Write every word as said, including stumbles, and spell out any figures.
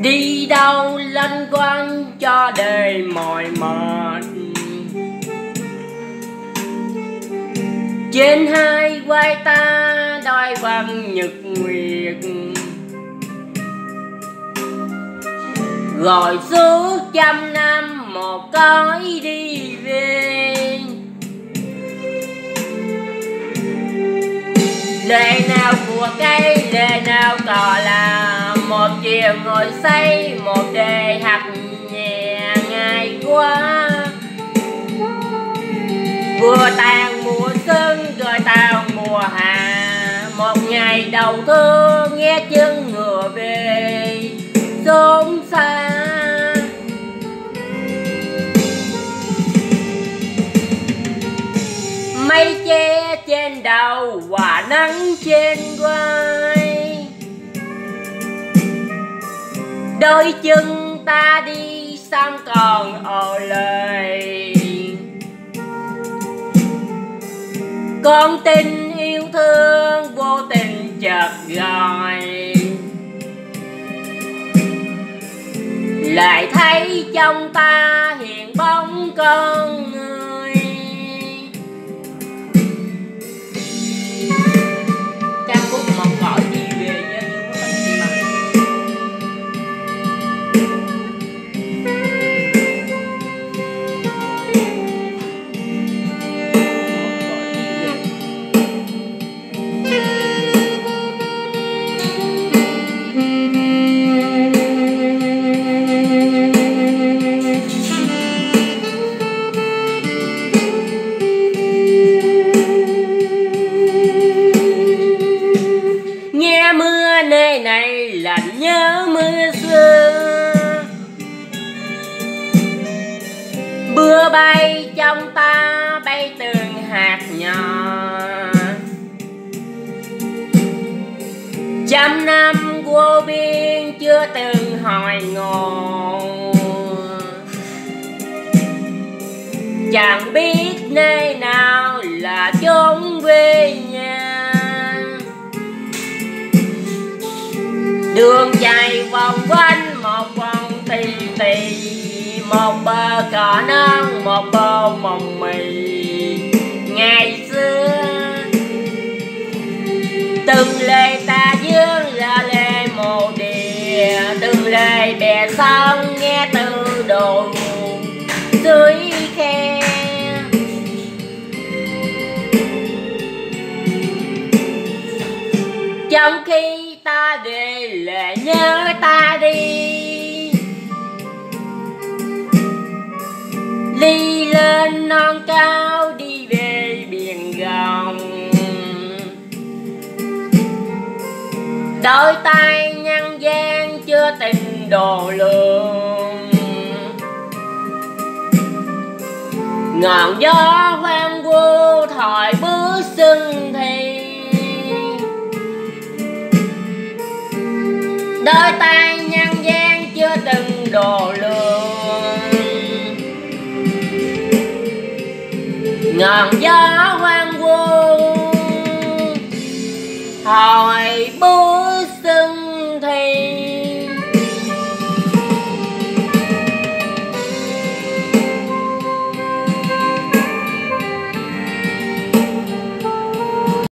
Đi đâu lanh quanh cho đời mỏi mệt, trên hai vai ta đôi vầng nhật nguyệt, rồi suốt trăm năm một cõi đi về. Lệ nào của cây, lệ nào cò là một chiều ngồi say, một đề hạt nhẹ ngày qua. Vừa tàn mùa xuân rồi tàn mùa hạ, một ngày đầu thu nghe chân ngựa về xôn xa. Mây che trên đầu và nắng trên vai, đôi chân ta đi xong còn ồ lời. Con tình yêu thương vô tình chợt gọi, lại thấy trong ta hiện bóng con người. Ca khúc một cõi đi về với nơi này lạnh nhớ mưa xưa. Mưa bay trong ta bay từng hạt nhỏ, trăm năm vô biên chưa từng hồi ngộ. Chẳng biết nơi nào là chốn quê nhà, đường dài vòng quanh một vòng tì tì, một bờ cỏ non một bờ mồng mì. Ngày xưa từng lời ta dương là lệ mồ địa, từng lời bè sông nghe từ đồi suối khe. Trong khi ta về lệ nhớ ta đi, đi lên non cao đi về biển gồng. Đôi tay nhân gian chưa tình đồ lượng, ngọn gió hoang vu thổi bước xuân thì. Đôi tay nhân gian chưa từng đồ lượng, ngọn gió hoang vu hồi bu.